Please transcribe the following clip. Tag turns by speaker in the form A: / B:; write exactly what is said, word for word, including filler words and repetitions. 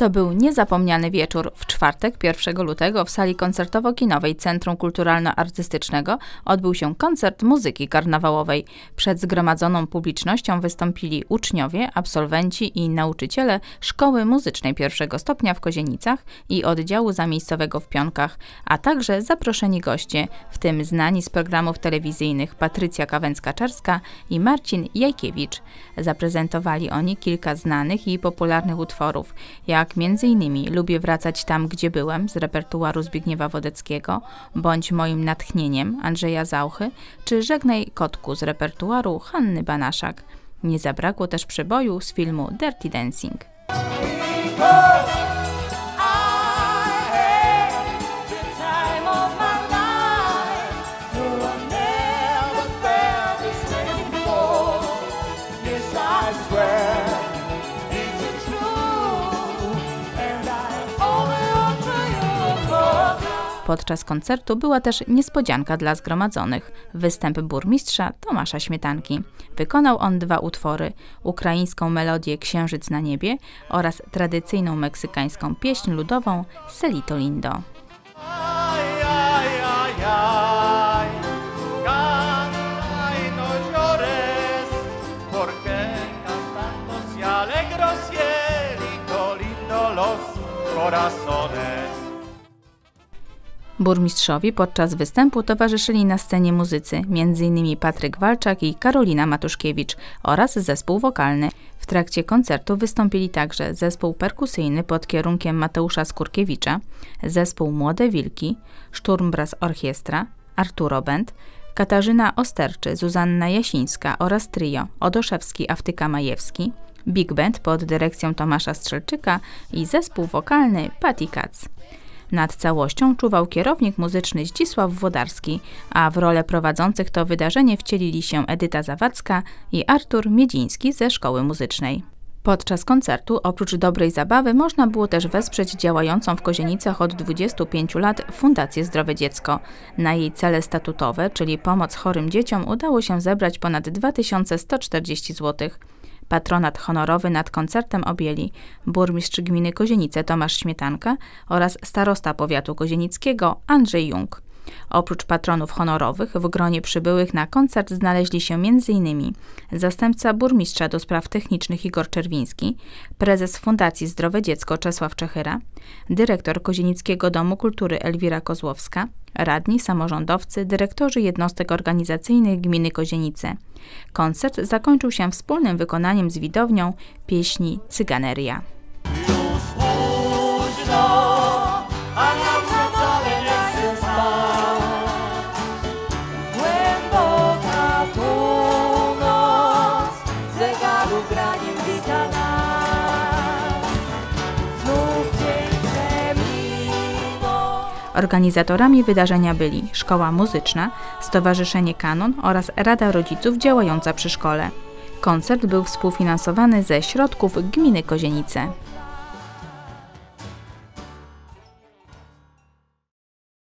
A: To był niezapomniany wieczór. W czwartek, pierwszego lutego w sali koncertowo-kinowej Centrum Kulturalno-Artystycznego odbył się koncert muzyki karnawałowej. Przed zgromadzoną publicznością wystąpili uczniowie, absolwenci i nauczyciele Szkoły Muzycznej pierwszego stopnia w Kozienicach i oddziału zamiejscowego w Pionkach, a także zaproszeni goście, w tym znani z programów telewizyjnych Patrycja Kawęcka-Czarska i Marcin Jajkiewicz. Zaprezentowali oni kilka znanych i popularnych utworów, jak między innymi Lubię wracać tam, gdzie byłem z repertuaru Zbigniewa Wodeckiego, Bądź moim natchnieniem Andrzeja Zauchy, czy Żegnaj kotku z repertuaru Hanny Banaszak. Nie zabrakło też przeboju z filmu Dirty Dancing. Podczas koncertu była też niespodzianka dla zgromadzonych. Występ burmistrza Tomasza Śmietanki. Wykonał on dwa utwory: ukraińską melodię Księżyc na niebie oraz tradycyjną meksykańską pieśń ludową Celito Lindo. Burmistrzowi podczas występu towarzyszyli na scenie muzycy, między innymi Patryk Walczak i Karolina Matuszkiewicz oraz zespół wokalny. W trakcie koncertu wystąpili także zespół perkusyjny pod kierunkiem Mateusza Skurkiewicza, zespół Młode Wilki, Szturmbras Orchiestra, Arturo Band, Katarzyna Osterczy, Zuzanna Jasińska oraz trio Odoszewski, Aftyka, Majewski, Big Band pod dyrekcją Tomasza Strzelczyka i zespół wokalny Patty Katz. Nad całością czuwał kierownik muzyczny Zdzisław Włodarski, a w rolę prowadzących to wydarzenie wcielili się Edyta Zawadzka i Artur Miedziński ze Szkoły Muzycznej. Podczas koncertu oprócz dobrej zabawy można było też wesprzeć działającą w Kozienicach od dwudziestu pięciu lat Fundację Zdrowe Dziecko. Na jej cele statutowe, czyli pomoc chorym dzieciom, udało się zebrać ponad dwa tysiące sto czterdzieści złotych. Patronat honorowy nad koncertem objęli burmistrz gminy Kozienice Tomasz Śmietanka oraz starosta powiatu kozienickiego Andrzej Jung. Oprócz patronów honorowych w gronie przybyłych na koncert znaleźli się między innymi zastępca burmistrza do spraw technicznych Igor Czerwiński, prezes Fundacji Zdrowe Dziecko Czesław Czechyra, dyrektor Kozienickiego Domu Kultury Elwira Kozłowska, radni, samorządowcy, dyrektorzy jednostek organizacyjnych gminy Kozienice. Koncert zakończył się wspólnym wykonaniem z widownią pieśni Cyganeria. Organizatorami wydarzenia byli Szkoła Muzyczna, Stowarzyszenie Kanon oraz Rada Rodziców działająca przy szkole. Koncert był współfinansowany ze środków gminy Kozienice.